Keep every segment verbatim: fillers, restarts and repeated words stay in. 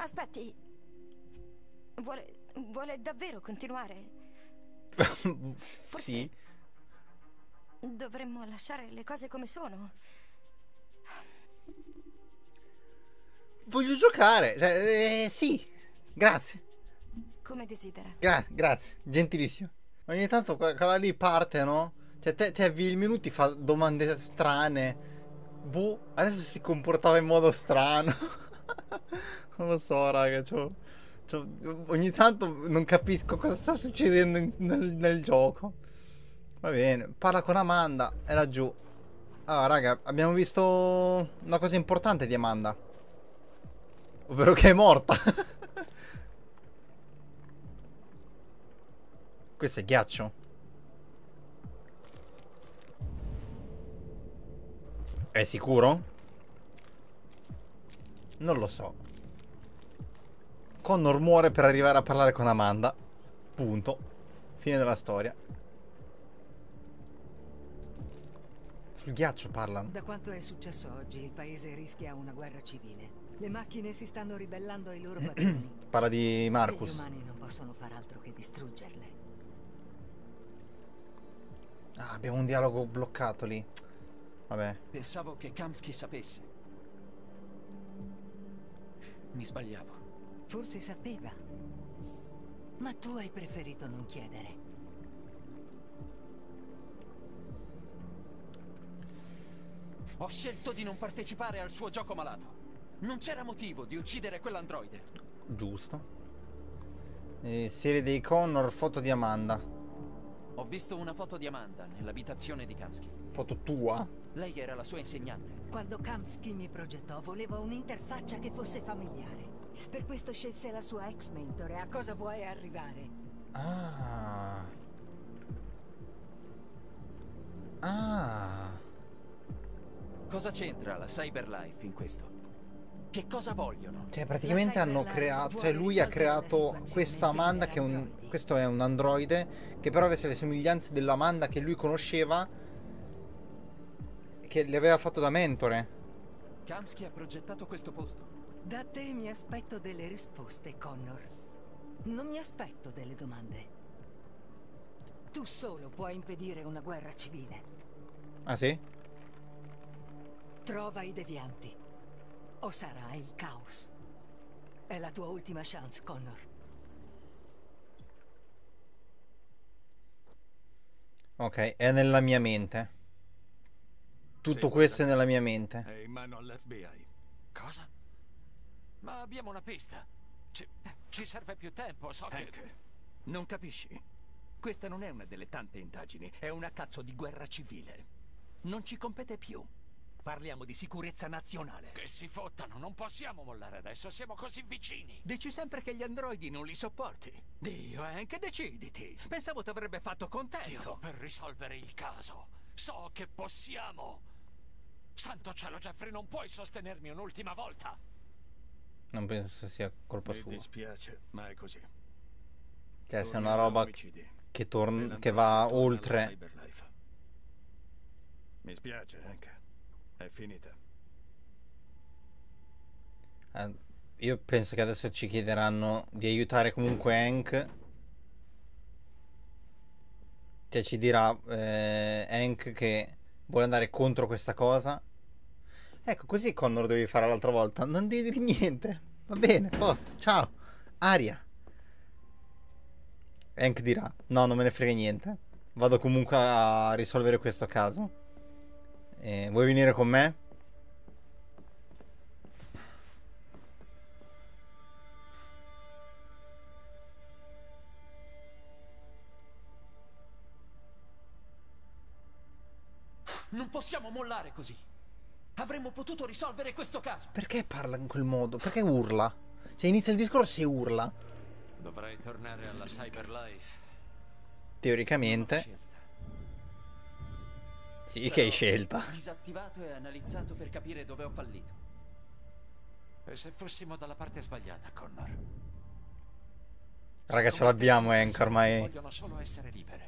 Aspetti. Vuole, vuole davvero continuare? Forse Sì. dovremmo lasciare le cose come sono. Voglio giocare. Cioè, eh, sì. Grazie. Come desidera. Gra- grazie. Gentilissimo. Ogni tanto que- quella lì parte, no? Cioè, te, te avvii il menu, ti fa domande strane. Boh, adesso si comportava in modo strano. Non lo so, raga. C'ho, c'ho- ogni tanto non capisco cosa sta succedendo in- nel, nel gioco. Va bene, parla con Amanda. È laggiù. Ah, raga, abbiamo visto una cosa importante di Amanda. Ovvero che è morta. Questo è ghiaccio. È sicuro? Non lo so. Connor muore per arrivare a parlare con Amanda. Punto. Fine della storia. Sul ghiaccio parlano. Da quanto è successo oggi, il paese rischia una guerra civile. Le macchine si stanno ribellando ai loro padroni. Parla di E gli Marcus. umani non possono far altro che distruggerle. Ah, abbiamo un dialogo bloccato lì. Vabbè. Pensavo che Kamsky sapesse. Mi sbagliavo. Forse sapeva. Ma tu hai preferito non chiedere. Ho scelto di non partecipare al suo gioco malato. Non c'era motivo di uccidere quell'androide. Giusto. E serie dei Connor, foto di Amanda. Ho visto una foto di Amanda nell'abitazione di Kamsky. Foto tua? Lei era la sua insegnante. Quando Kamsky mi progettò, volevo un'interfaccia che fosse familiare. Per questo scelse la sua ex mentore. A cosa vuoi arrivare? Ah. Ah. Cosa c'entra la Cyberlife in questo? Che cosa vogliono? Cioè, praticamente hanno creato. Cioè, lui ha creato questa Amanda che è un. Questo è un androide. Che però avesse le somiglianze dell'Amanda che lui conosceva. Che le aveva fatto da mentore. Kamsky ha progettato questo posto. Da te mi aspetto delle risposte, Connor. Non mi aspetto delle domande. Tu solo puoi impedire una guerra civile. Ah, sì? Trova i devianti. O sarà il caos. È la tua ultima chance, Connor. Ok, è nella mia mente. Tutto Sì, questo è nella mia mente. È in mano all'F B I. Cosa? Ma abbiamo una pista. Ci, ci serve più tempo, so che... Hank, non capisci? Questa non è una delle tante indagini, è una cazzo di guerra civile. Non ci compete più. Parliamo di sicurezza nazionale. Che si fottano, non possiamo mollare adesso, siamo così vicini. Dici sempre che gli androidi non li sopporti. Dio, Hank, deciditi. Pensavo ti avrebbe fatto contento. Stiamo per risolvere il caso. So che possiamo. Santo cielo, Jeffrey, non puoi sostenermi un'ultima volta. Non penso sia colpa Mi sua. dispiace, ma è così. Cioè, se è Torniamo una roba a omicidi. che, torna, L'androide che va torna alla oltre. Cyberlife. Mi spiace, Hank. È finita. Eh, io penso che adesso ci chiederanno di aiutare comunque Hank. Cioè, ci dirà eh, Hank che vuole andare contro questa cosa. Ecco, così Connor dovevi fare l'altra volta. Non devi dire niente. Va bene, posto. Ciao. Aria. Hank dirà: no, non me ne frega niente. Vado comunque a risolvere questo caso. Eh, vuoi venire con me? Non possiamo mollare così. Avremmo potuto risolvere questo caso. Perché parla in quel modo? Perché urla? Cioè, inizia il discorso e urla. Dovrei tornare alla Cyberlife. Teoricamente. Sì, che hai scelta. Disattivato e analizzato per capire dove ho fallito. E se fossimo dalla parte sbagliata, Connor? Raga, ce l'abbiamo Hank ormai. Vogliono solo essere libere.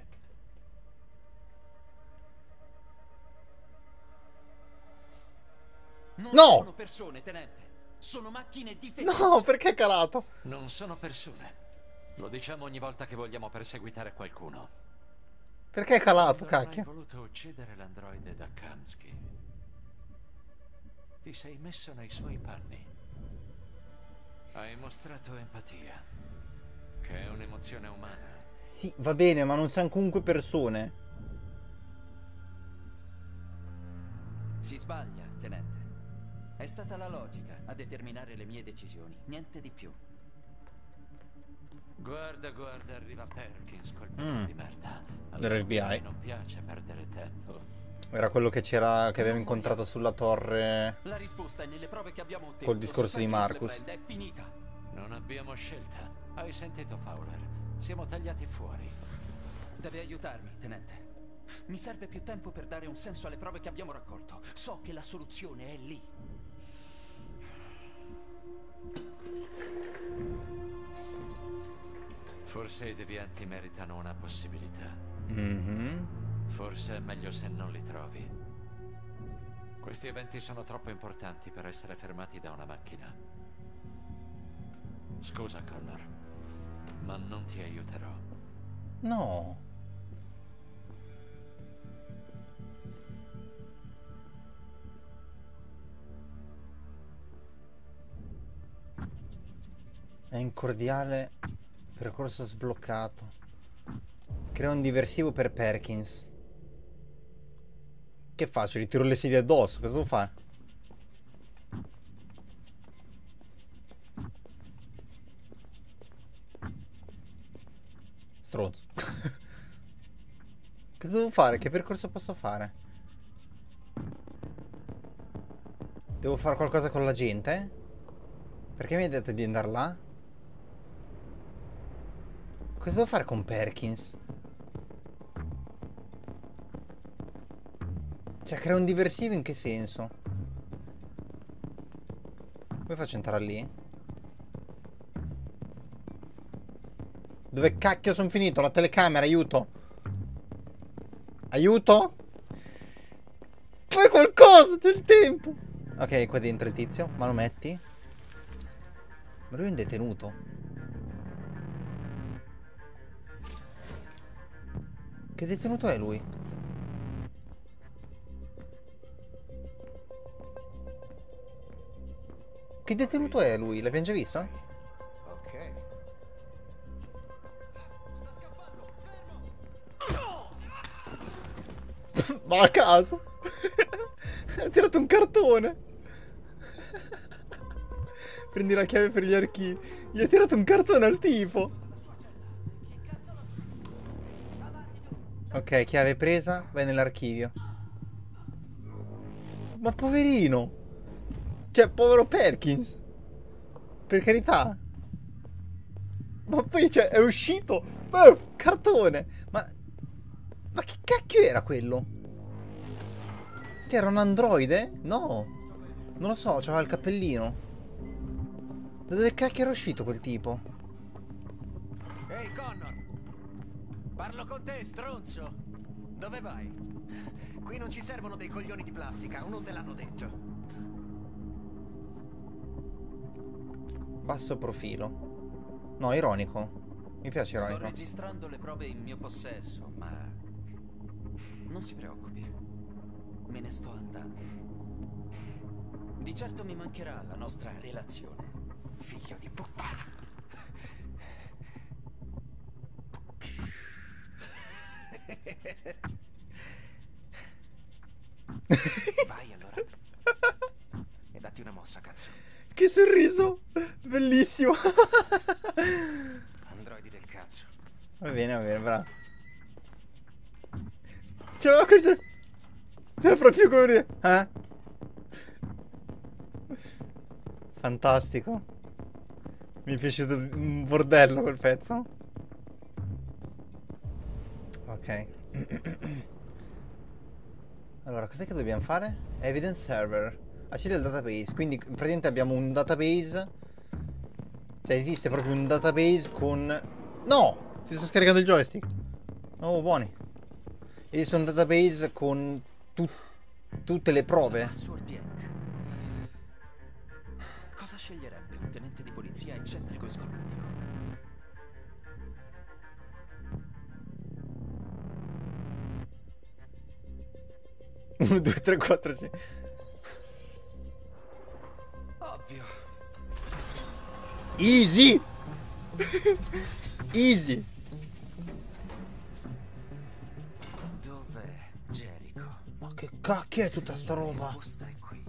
Non No! sono persone, tenente. Sono macchine difettive. No, perché è calato? Non sono persone. Lo diciamo ogni volta che vogliamo perseguitare qualcuno. Perché è calato, Quando non cacchio? hai voluto uccidere l'androide da Kamsky, ti sei messo nei suoi panni. Hai mostrato empatia, che è un'emozione umana. Sì, va bene, ma non siamo comunque persone. Si sbaglia, tenente. È stata la logica a determinare le mie decisioni, niente di più. Guarda, guarda, arriva Perkins col pezzo Mm. di merda. Dell'F B I. A me non piace perdere tempo. Era quello che c'era, che abbiamo incontrato sulla torre. La risposta è nelle prove che abbiamo ottenuto. Col discorso Se di Perkins Marcus. le prende, È finita. Non abbiamo scelta. Hai sentito Fowler? Siamo tagliati fuori. Deve aiutarmi, tenente. Mi serve più tempo per dare un senso alle prove che abbiamo raccolto. So che la soluzione è lì. Forse i devianti meritano una possibilità. Mhm. Forse è meglio se non li trovi. Questi eventi sono troppo importanti per essere fermati da una macchina. Scusa, Connor, ma non ti aiuterò. No. È incordiale. Percorso sbloccato. Crea un diversivo per Perkins. Che faccio? Gli tiro le sedie addosso? Cosa devo fare? Stronzo. Cosa devo fare? Che percorso posso fare? Devo fare qualcosa con la gente? Perché mi hai detto di andare là? Cosa devo fare con Perkins? Cioè, crea un diversivo in che senso? Come faccio a entrare lì? Dove cacchio sono finito? La telecamera, aiuto! Aiuto? Fai qualcosa, c'è il tempo! Ok, qua dentro il tizio, ma lo metti? Ma lui è un detenuto. Che detenuto è lui? Che detenuto è lui? L'abbiamo già visto? Ok. Ma a caso. Ha tirato un cartone. Prendi la chiave per gli archivi. Gli ha tirato un cartone al tipo. Ok, chiave presa. Vai nell'archivio. Ma poverino. Cioè, povero Perkins. Per carità. Ma poi, cioè, è uscito. Oh, cartone. Ma... Ma che cacchio era quello? Che era un androide? No. Non lo so, c'aveva il cappellino. Da dove cacchio era uscito quel tipo? Ehi, Connor! Parlo con te, stronzo! Dove vai? Qui non ci servono dei coglioni di plastica, o non te l'hanno detto. Basso profilo. No, ironico. Mi piace Sto ironico. registrando le prove in mio possesso, ma non si preoccupi. Me ne sto andando. Di certo mi mancherà la nostra relazione. Figlio di puttana! Vai allora. E datti una mossa, cazzo. Che sorriso. Bellissimo. Androidi del cazzo. Va bene, va bene, bravo. Cioè, questo... Cioè, proprio come dire... Eh? Fantastico. Mi è piaciuto un bordello quel pezzo. Ok. Allora, cos'è che dobbiamo fare? Evidence server. Accedi al database. Quindi praticamente abbiamo un database. Cioè esiste proprio un database con... No! Si sta scaricando il joystick. Oh, buoni. Esiste un database con tu... tutte le prove. Password Yank. Cosa sceglierebbe un tenente di polizia eccentrico e scorbutico? uno, due, tre, quattro, cinque. Ovvio. Easy! Easy! Dov'è Jericho? Ma che cacchio è tutta sta La roba? risposta è qui.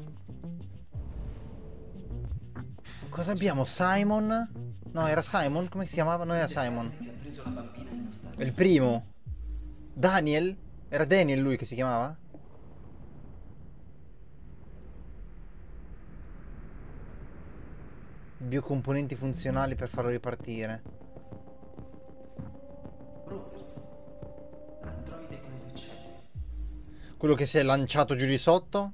Cosa abbiamo? Simon? No, era Simon? Come si chiamava? Non era Simon. Che ha preso la bambina nello stadio. Il primo. Daniel? Era Daniel lui che si chiamava? Biocomponenti funzionali per farlo ripartire. Robert. L'androide con gli uccelli. Quello che si è lanciato giù di sotto.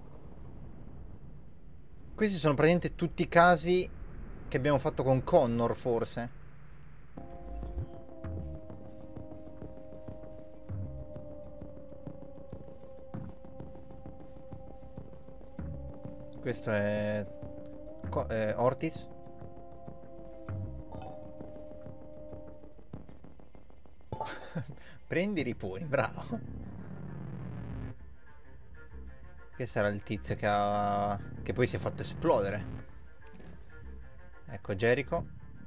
Questi sono praticamente tutti i casi che abbiamo fatto con Connor, forse. Questo è... Co- eh, Ortiz. Prendi e riponi, bravo. Questo era il tizio che ha... che poi si è fatto esplodere. Ecco Jericho.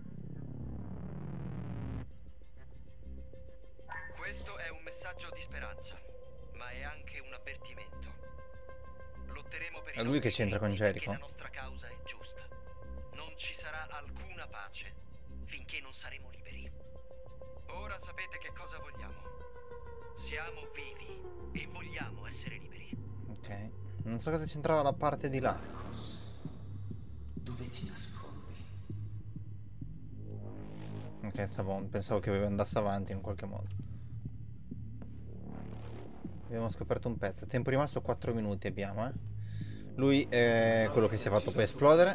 Questo è un messaggio di speranza, ma è anche un avvertimento. Lotteremo per È i lui che nostri c'entra con diritti Jericho? perché la nostra causa è giusta. Non ci sarà alcuna pace finché non saremo liberi. Ora sapete che cosa vogliamo. Siamo vivi e vogliamo essere liberi. Ok. Non so cosa c'entrava la parte di là. Dove ti nascondi? Ok, sta buono. Pensavo che andasse avanti in qualche modo. Abbiamo scoperto un pezzo. Tempo rimasto quattro minuti abbiamo, eh. Lui è quello che si è fatto poi esplodere.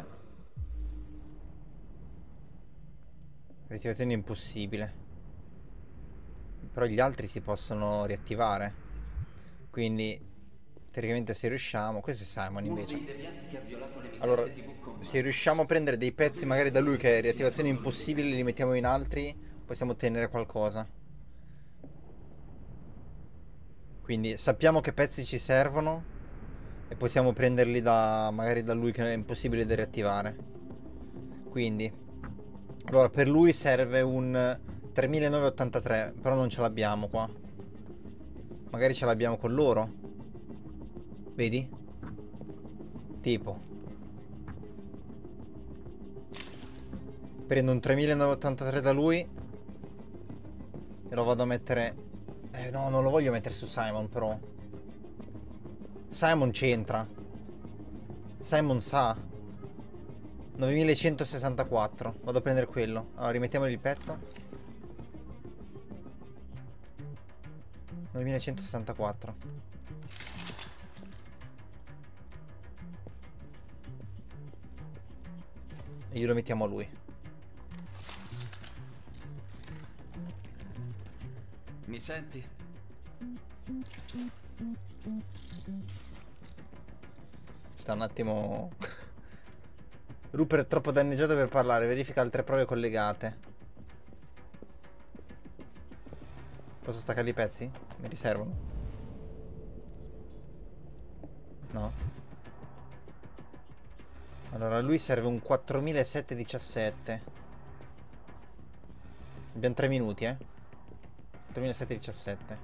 Riattivazione impossibile. Però gli altri si possono riattivare. Quindi teoricamente se riusciamo... Questo è Simon invece. Allora, se riusciamo a prendere dei pezzi magari da lui che è riattivazione impossibile, li mettiamo in altri, possiamo ottenere qualcosa. Quindi sappiamo che pezzi ci servono e possiamo prenderli da magari da lui che è impossibile da riattivare. Quindi allora per lui serve un tremilanovecentottantatré, però non ce l'abbiamo qua. Magari ce l'abbiamo con loro. Vedi? Tipo prendo un tremilanovecentottantatré da lui e lo vado a mettere. Eh no, non lo voglio mettere su Simon però. Simon c'entra. Simon sa. novemilacentosessantaquattro. Vado a prendere quello. Allora rimettiamogli il pezzo. novemilacentosessantaquattro. E glielo mettiamo a lui. Mi senti? Sta un attimo. Rupert è troppo danneggiato per parlare. Verifica altre prove collegate. Posso staccargli i pezzi? Mi riservano? No. Allora a lui serve un quattromilasettecentodiciassette. Abbiamo tre minuti, eh. quattromilasettecentodiciassette.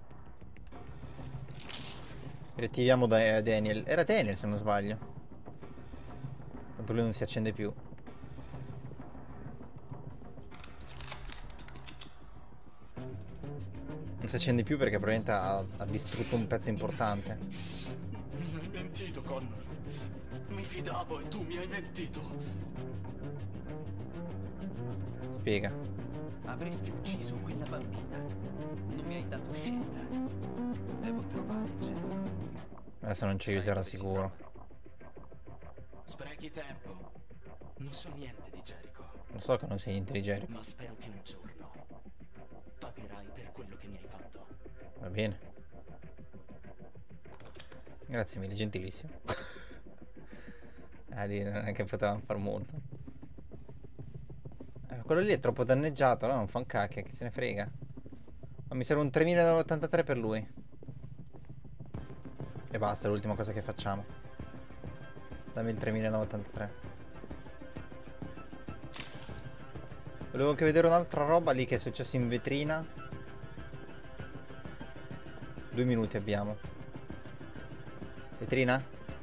Riattiviamo da Daniel. Era Daniel se non sbaglio. Tanto lui non si accende più. Non si accende più perché probabilmente ha, ha distrutto un pezzo importante. Mi hai mentito, Connor. Mi fidavo e tu mi hai mentito. Spiega. Avresti ucciso quella bambina. Non mi hai dato scelta. Devo trovare Jericho. Adesso non ci aiuterà sicuro. Sprechi tempo. Non so niente di Jericho, Lo so che non sei niente di Jericho. ma spero che un giorno pagherai per quello che mi hai fatto. Va bene. Grazie mille, gentilissimo. Ah, lì non è che potevamo far molto. Eh, quello lì è troppo danneggiato, no? Non fa un cacchio, chi se ne frega. Ma mi serve un tremilaottantatré per lui. E basta, è l'ultima cosa che facciamo. Dammi il tremilaottantatré. Volevo anche vedere un'altra roba lì che è successo in vetrina. Due minuti abbiamo. Vetrina?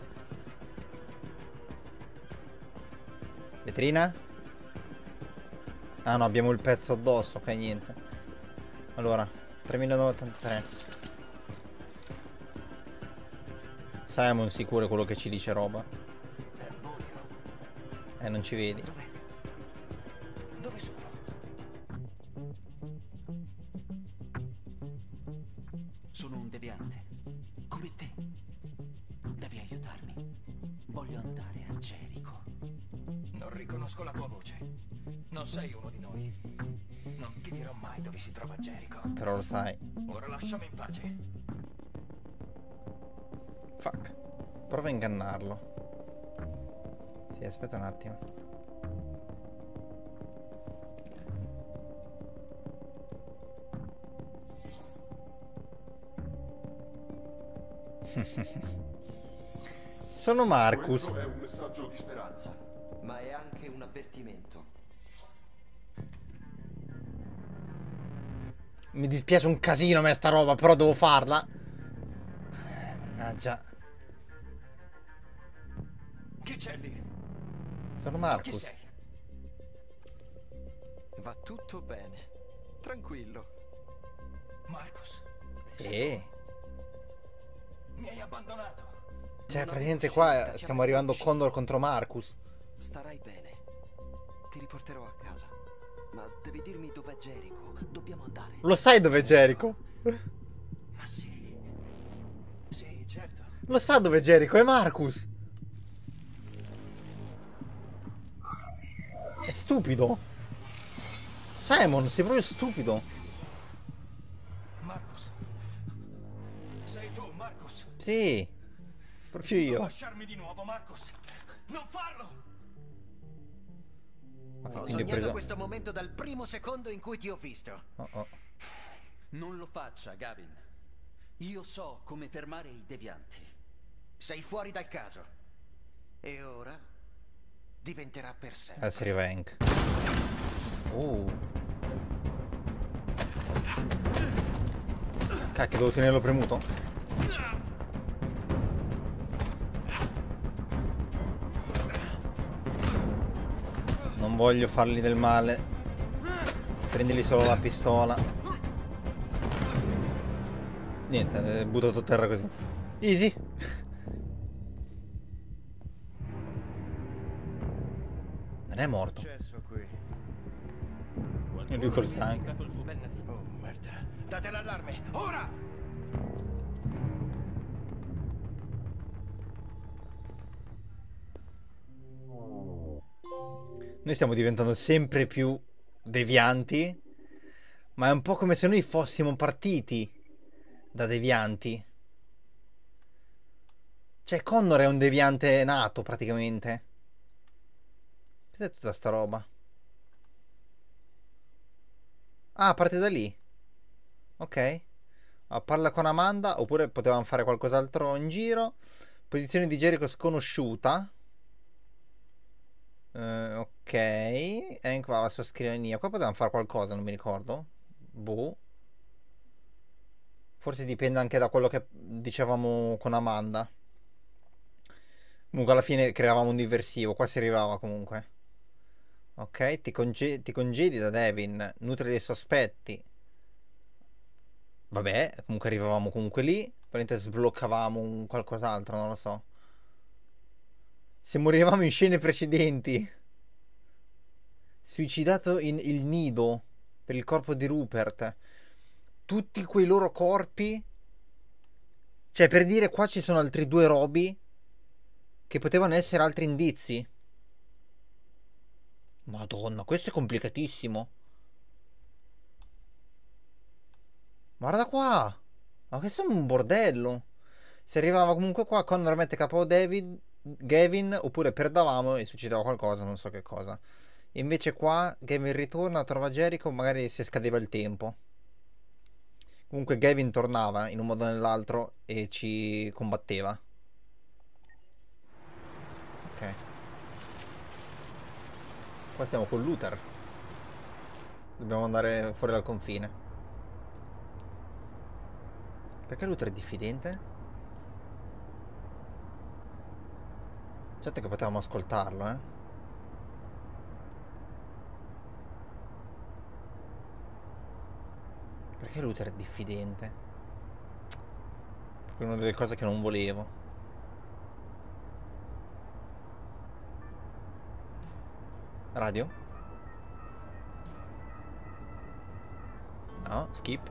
Vetrina? Ah no, abbiamo il pezzo addosso, ok, niente. Allora, tremilaottantatré. Simon sicuro è quello che ci dice roba. È buio. Eh, non ci vedi. Dov'è? Dove sono? Sono un deviante, come te. Devi aiutarmi. Voglio andare a Jericho. Non riconosco la tua voce. Non sei uno di noi. Non ti dirò mai dove si trova Jericho. Però lo sai. Ora lasciami in pace. Fuck. Prova a ingannarlo. Sì, aspetta un attimo. Sono Marcus. Questo è un messaggio di speranza. Ma è anche un avvertimento. Mi dispiace un casino a me sta roba, però devo farla. Mannaggia. Chi c'è lì? Sono Chi Marcus. sei? Va tutto bene. Tranquillo. Marcus. Sì. Mi hai abbandonato. Cioè, Non praticamente avevo qua scelta, ci stiamo avevo arrivando ucciso. Condor contro Marcus. Starai bene. Ti riporterò a casa. Ma devi dirmi dov'è Jericho. Dobbiamo andare. Lo sai dov'è Jericho? Ma sì. Sì, certo. Lo sa dov'è Jericho, è Marcus. È stupido. Simon, sei proprio stupido. Marcus. Sei tu, Marcus. Sì. Proprio Non io. lasciarmi di nuovo, Marcus. Non farlo. Ok, Ho quindi ho sognato preso... questo momento dal primo secondo in cui ti ho visto. Oh, oh. Non lo faccia, Gavin. Io so come fermare i devianti. Sei fuori dal caso. E ora diventerà per sempre. Adesso arriva Hank. Uh. Cacchio, devo tenerlo premuto? Non voglio fargli del male. Prendili solo la pistola. Niente, è buttato a terra così. Easy. Non è morto. Successo qui. E lui col sangue. Oh, merda. Date l'allarme. Ora! Noi stiamo diventando sempre più devianti, ma è un po' come se noi fossimo partiti da devianti. Cioè, Connor è un deviante nato, praticamente. Cos'è tutta sta roba? Ah, parte da lì. Ok. Ah, parla con Amanda, oppure potevamo fare qualcos'altro in giro. Posizione di Jericho sconosciuta. Uh, ok. Hank va alla sua scrivania. Qua potevamo fare qualcosa, non mi ricordo. Boh. Forse dipende anche da quello che dicevamo con Amanda. Comunque alla fine creavamo un diversivo. Qua si arrivava comunque. Ok, ti, conge ti congedi da Devin. Nutri dei sospetti. Vabbè, comunque arrivavamo comunque lì. Probabilmente sbloccavamo un qualcos'altro, non lo so. Se morivamo in scene precedenti. Suicidato in il nido per il corpo di Rupert. Tutti quei loro corpi. Cioè, per dire, qua ci sono altri due robi che potevano essere altri indizi. Madonna, questo è complicatissimo. Guarda qua. Ma questo è un bordello. Si arrivava comunque qua. Connor mette capo David. Gavin, oppure perdavamo e succedeva qualcosa, non so che cosa. E invece qua Gavin ritorna, trova Jericho, magari si scadeva il tempo. Comunque Gavin tornava in un modo o nell'altro e ci combatteva. Ok. Qua siamo con Luther. Dobbiamo andare fuori dal confine. Perché Luther è diffidente? Certo che potevamo ascoltarlo, eh. Perché Luther è diffidente? È una delle cose che non volevo. Radio? No, skip.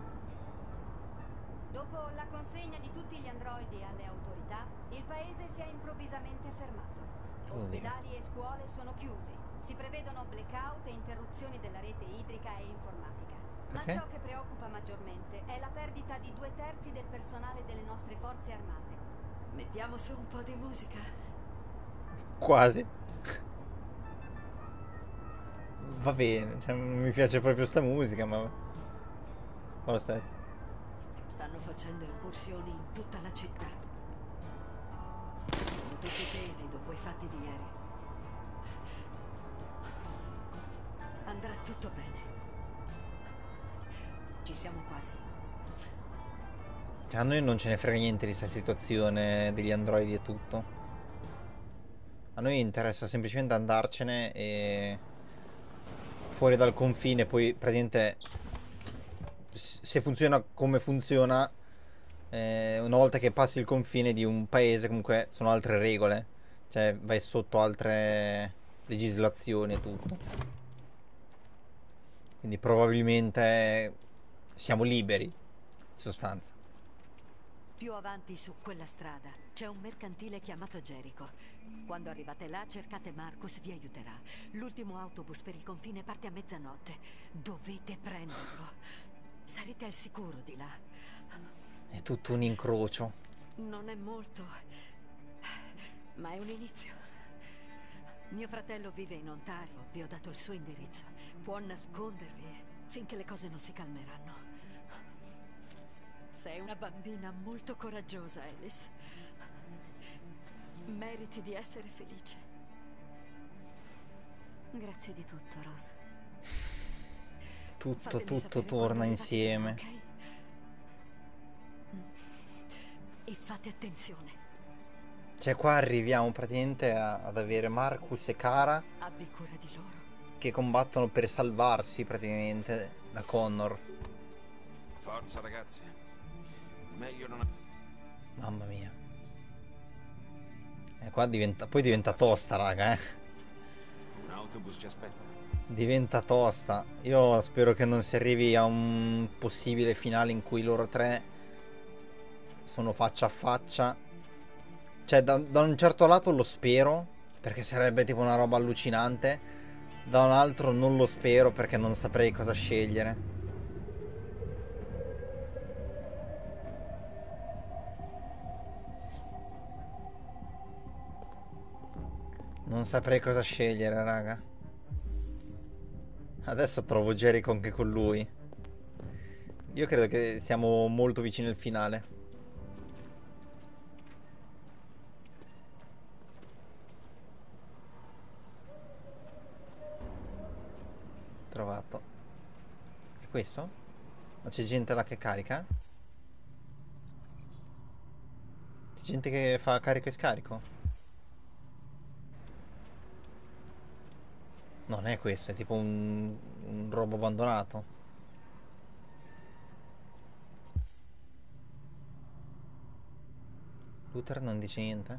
Dopo la consegna di tutti gli androidi alle autorità, il paese si è improvvisamente fermato. Ospedali e scuole sono chiusi. Si prevedono blackout e interruzioni della rete idrica e informatica. Ma Perché? ciò che preoccupa maggiormente è la perdita di due terzi del personale delle nostre forze armate. Mettiamo su un po' di musica. Quasi. Va bene, cioè, non mi piace proprio sta musica, ma fa lo stesso. Stanno facendo incursioni in tutta la città. Sono tutti tesi dopo i fatti di ieri. Andrà tutto bene. Ci siamo quasi. Cioè, a noi non ce ne frega niente di questa situazione degli androidi e tutto. A noi interessa semplicemente andarcene e fuori dal confine, poi praticamente se funziona come funziona, eh, una volta che passi il confine di un paese comunque sono altre regole, cioè vai sotto altre legislazioni e tutto, quindi probabilmente siamo liberi in sostanza. Più avanti su quella strada c'è un mercantile chiamato Jericho. Quando arrivate là cercate Marcus, vi aiuterà. L'ultimo autobus per il confine parte a mezzanotte. Dovete prenderlo. Sarete al sicuro di là. È tutto un incrocio. Non è molto, ma è un inizio. Mio fratello vive in Ontario, vi ho dato il suo indirizzo. Può nascondervi finché le cose non si calmeranno. Sei una bambina molto coraggiosa, Alice. Meriti di essere felice. Grazie di tutto, Rose. Tutto, Fatemi tutto sapere torna quando insieme. arrivate, ok? E fate attenzione. Cioè qua arriviamo praticamente a- ad avere Marcus e Kara Abbi cura di loro. che combattono per salvarsi praticamente da Connor. Forza ragazzi. Meglio non... Mamma mia. E qua diventa... Poi diventa tosta, raga, eh. Un autobus ci aspetta. Diventa tosta. Io spero che non si arrivi a un possibile finale in cui loro tre sono faccia a faccia. Cioè, da, da un certo lato lo spero, perché sarebbe tipo una roba allucinante. Da un altro non lo spero, perché non saprei cosa scegliere. Non saprei cosa scegliere, raga. Adesso trovo Jericho anche con lui. Io credo che siamo molto vicini al finale. Trovato. E questo? Ma c'è gente là che carica? C'è gente che fa carico e scarico? Non è questo, è tipo un, un robo abbandonato. Luther non dice niente.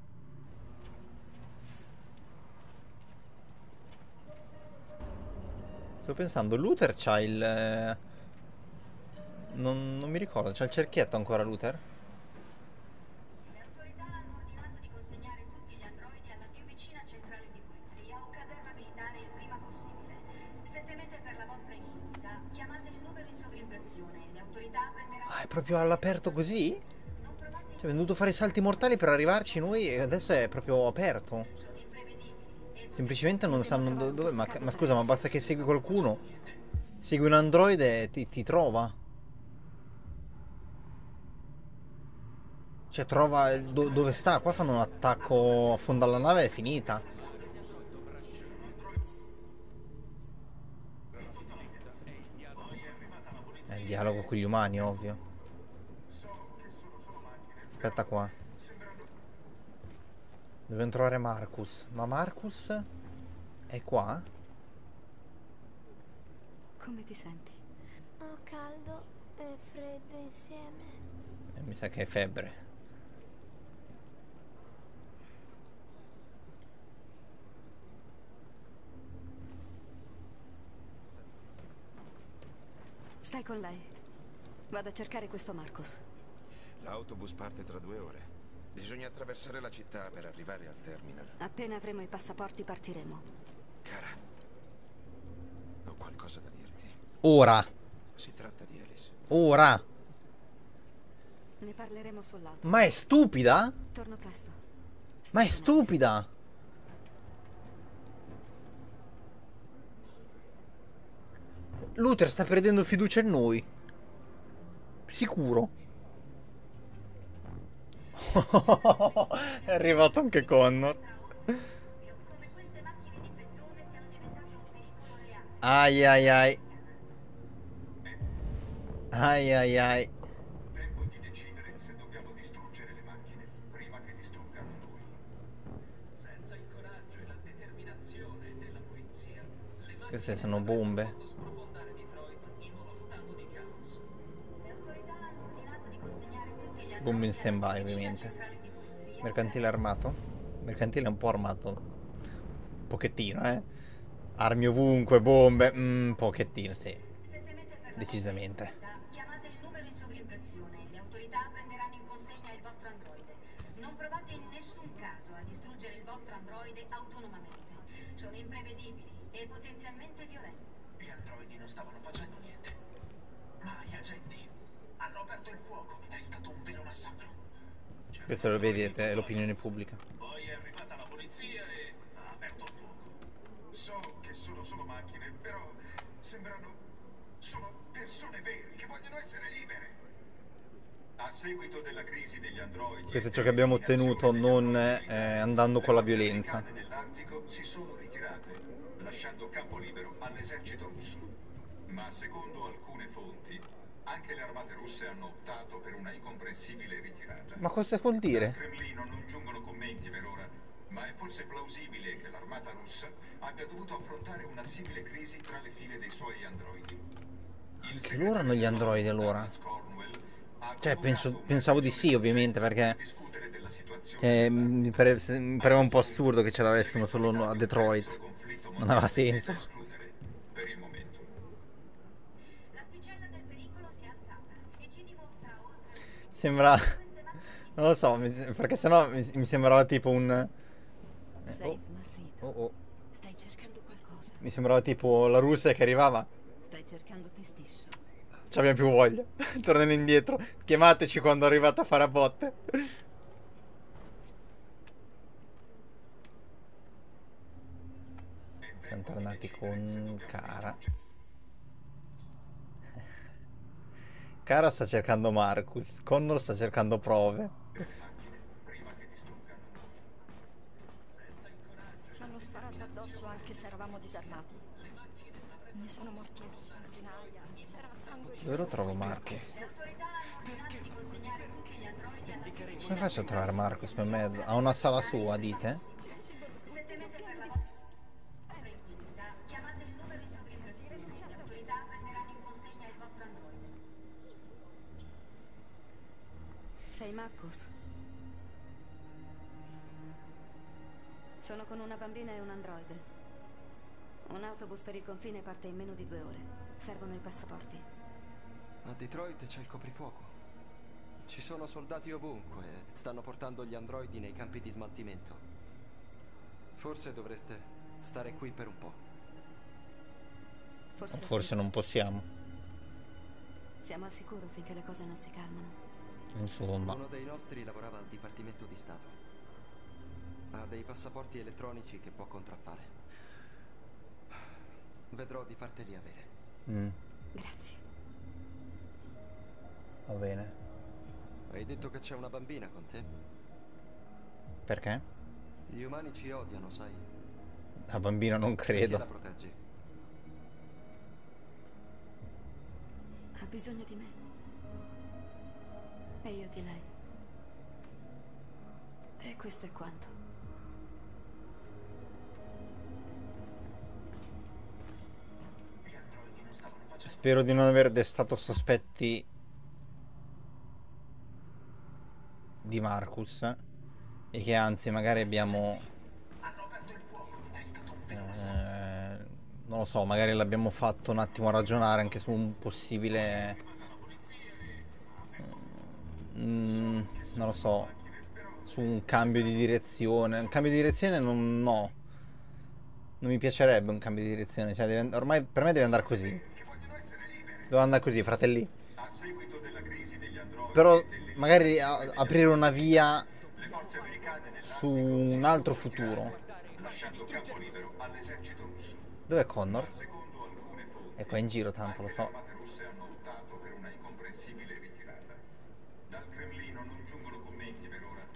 Sto pensando, Luther c'ha il... eh, Non, non mi ricordo, c'ha il cerchietto ancora Luther? Le autorità hanno ordinato di consegnare tutti gli androidi alla più vicina centrale di polizia o caserma militare il prima possibile. Se temete per la vostra incolumità, chiamate il numero in sovrimpressione. Le autorità prenderanno... Ah, è proprio all'aperto così? Non provate Cioè, abbiamo dovuto fare i salti mortali per arrivarci noi e adesso è proprio aperto. Semplicemente non sanno do dove... Ma, ma scusa, ma basta che segui qualcuno. Segui un androide e ti, ti trova. Cioè, trova do dove sta. Qua fanno un attacco, affondare la nave e è finita. È il dialogo con gli umani, ovvio. Aspetta qua. Dobbiamo trovare Marcus. Ma Marcus è qua? Come ti senti? Ho caldo e freddo insieme. Eh, mi sa che è febbre. Stai con lei. Vado a cercare questo Marcus. L'autobus parte tra due ore. Bisogna attraversare la città per arrivare al terminal. Appena avremo i passaporti partiremo. Cara, ho qualcosa da dirti. Ora. Si tratta di Alice. Ora. Ne parleremo sull'auto. Ma è stupida? Torno presto. Ma è stupida. Luther sta perdendo fiducia in noi. Sicuro. È arrivato anche Connor. Ai ai ai. Ai ai ai. Tempo di decidere se dobbiamo distruggere le macchine prima che distruggano noi. Senza il coraggio e la determinazione della polizia, le macchine Queste sono bombe. possono sprofondare Detroit in uno stato di caos. Le autorità hanno ordinato di consegnare tutti gli Bombe in stand by, ovviamente. Mercantile armato? Mercantile è un po' armato. Un pochettino, eh. Armi ovunque, bombe. Un mm, pochettino, sì. Decisamente. Chiamate il numero in sovrimpressione. Le autorità prenderanno in consegna il vostro androide. Non provate in nessun caso a distruggere il vostro androide autonomamente. Sono imprevedibili e potenzialmente violenti. Gli androidi non stavano facendo niente. Ma gli agenti hanno aperto il fuoco. È stato un vero massacro. Questo lo vedete, è l'opinione pubblica. Poi è arrivata la polizia e ha aperto il fuoco. So che sono solo macchine, però sembrano... sono persone vere che vogliono essere libere. A seguito della crisi degli androidi... Questo è ciò che abbiamo ottenuto non eh, andando con la violenza. Le dell'Artico si sono ritirate, lasciando campo libero all'esercito russo. Ma secondo alcune fonti, anche le armate russe hanno optato per una incomprensibile ritirata. Ma cosa vuol dire? Dal Cremlino non giungono commenti per ora, ma è forse plausibile che l'armata russa abbia dovuto affrontare una simile crisi tra le file dei suoi androidi. Che loro hanno gli androidi allora? Cioè, penso, pensavo di sì, ovviamente, perché cioè, mi, pare, mi pareva un po' assurdo che ce l'avessimo solo a Detroit. Non aveva senso. Sembra... non lo so, mi, perché sennò mi, mi sembrava tipo un... Sei smarrito. Oh, oh. Stai cercando qualcosa. Mi sembrava tipo la Russia che arrivava. Stai cercando te stesso. Ci abbiamo più voglia. Tornano indietro. Chiamateci quando arrivate a fare a botte. Siamo tornati con Cara. Cara sta cercando Marcus. Connor sta cercando prove. Ci hanno sparato addosso anche se eravamo disarmati. Ne sono morti a centinaia. C'era sangue. Dove lo trovo Marcus? Come faccio a trovare Marcus per mezzo? Ha una sala sua, dite? Sei Marcus? Sono con una bambina e un androide. Un autobus per il confine parte in meno di due ore. Servono i passaporti. A Detroit c'è il coprifuoco. Ci sono soldati ovunque. Stanno portando gli androidi nei campi di smaltimento. Forse dovreste stare qui per un po'. Forse, Forse non possiamo. Siamo al sicuro finché le cose non si calmano. Insomma. Uno dei nostri lavorava al Dipartimento di Stato. Ha dei passaporti elettronici che può contraffare. Vedrò di farteli avere. Mm. Grazie. Va bene. Hai detto che c'è una bambina con te? Perché? Gli umani ci odiano, sai? La bambina non Chi credo. la proteggi? Ha bisogno di me. E io di lei. E questo è quanto. Spero di non aver destato sospetti di Marcus e che anzi magari abbiamo eh, non lo so, magari l'abbiamo fatto un attimo ragionare anche su un possibile mm, non lo so, su un cambio di direzione. Un cambio di direzione non, no non mi piacerebbe un cambio di direzione, cioè deve, ormai per me deve andare così, deve andare così, fratelli. Però magari a, aprire una via su un altro futuro. Dov'è Connor? È qua in giro, tanto lo so. Dal Cremlino non giungono commenti per ora.